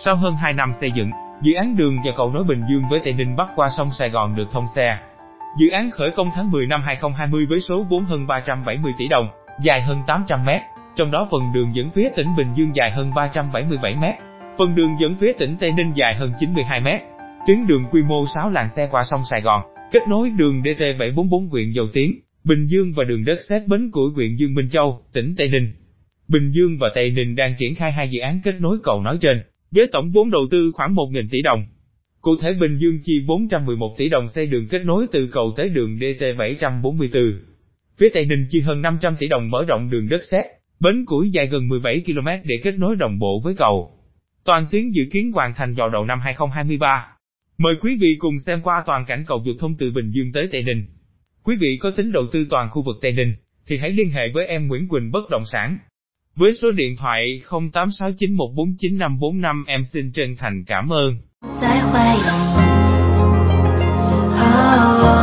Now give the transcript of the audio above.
Sau hơn 2 năm xây dựng, dự án đường và cầu nối Bình Dương với Tây Ninh bắc qua sông Sài Gòn được thông xe. Dự án khởi công tháng 10 năm 2020 với số vốn hơn 370 tỷ đồng, dài hơn 800 m, trong đó phần đường dẫn phía tỉnh Bình Dương dài hơn 377 m, phần đường dẫn phía tỉnh Tây Ninh dài hơn 92 m. Tuyến đường quy mô 6 làn xe qua sông Sài Gòn, kết nối đường DT744 huyện Dầu Tiếng, Bình Dương và đường đất sét Bến Củi huyện Dương Minh Châu, tỉnh Tây Ninh. Bình Dương và Tây Ninh đang triển khai 2 dự án kết nối cầu nói trên, với tổng vốn đầu tư khoảng 1.000 tỷ đồng. Cụ thể Bình Dương chi 411 tỷ đồng xây đường kết nối từ cầu tới đường DT744. Phía Tây Ninh chi hơn 500 tỷ đồng mở rộng đường đất sét Bến Củi dài gần 17 km để kết nối đồng bộ với cầu. Toàn tuyến dự kiến hoàn thành vào đầu năm 2023. Mời quý vị cùng xem qua toàn cảnh cầu vượt thông từ Bình Dương tới Tây Ninh. Quý vị có tính đầu tư toàn khu vực Tây Ninh, thì hãy liên hệ với em Nguyễn Quỳnh Bất Động Sản. Với số điện thoại 0869149545, em xin chân thành cảm ơn.